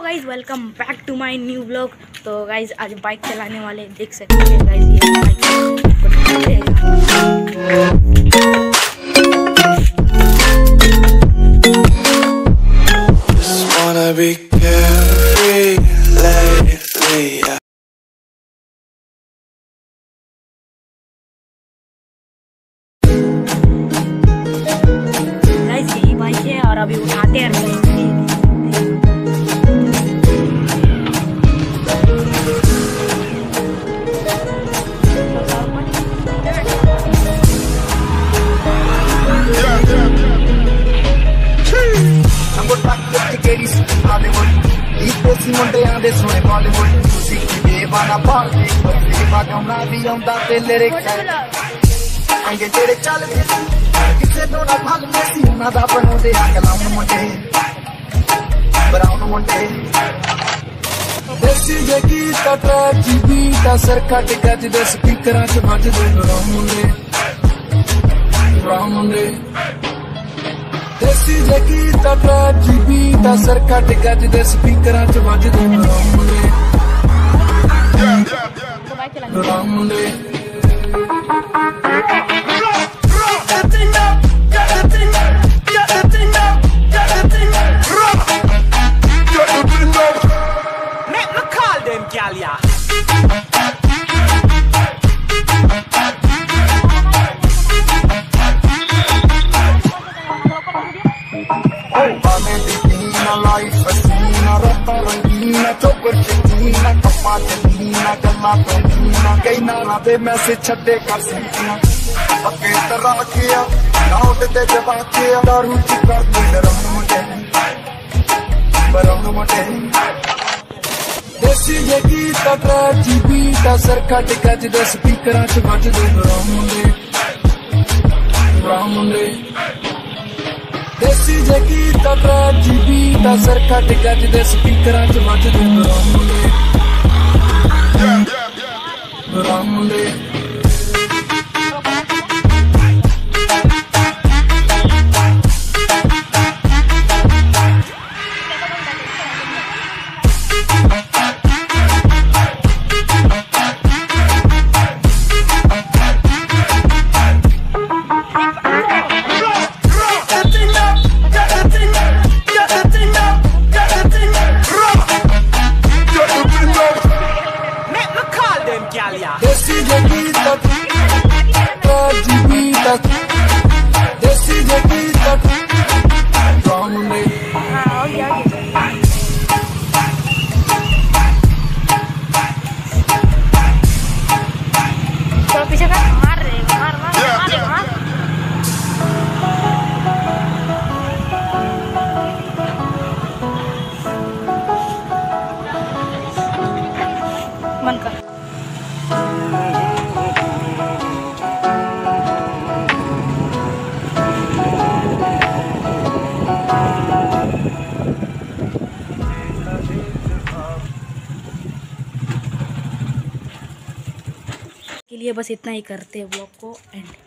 Guys welcome back to my new vlog. तो guys आज bike चलाने वाले देख सकते हैं गाइज, ये बाइक है और अभी उठाते हैं। मुंडियां दे सोने बॉलीवुड म्यूजिक दी बेवाना पाल दे बागाउना भी आंदा ते लिरिक्स अंगे तेरे चलदे किसे तो ना भल में सी उना दा बनाउंदे आ कलाम मुंडे ब्राउन मुंडे देसी जे गीत ट्रैक जी बीट असर कट गज दे स्पीकरां च वजदे ब्राउन मुंडे देसी जे गीत ट्रैक जी बीट असर कट गज दे स्पीकरां च वजदे ब्राउन मुंडे life fascina, roba rangina, chopper china, kamate dina, galla dina, kei nara de maise chhade kar sina, pakke tarah kiya, naud de jaba kiya, daru chi kar de baram mute. Desi je geet track ji beat asar khat gaj de speakeran ch vajde baram mute. देसी जे गीत track जी beat असर कट गज दे स्पीकरां च वजदे ब्राउन मुंडे देसी जे गीत ट्रैक जी बीट देसी जे गीत ब्राउन मुंडे तो पीछे का मार रहे मार मन का के लिए बस इतना ही करते हैं व्लॉग को एंड।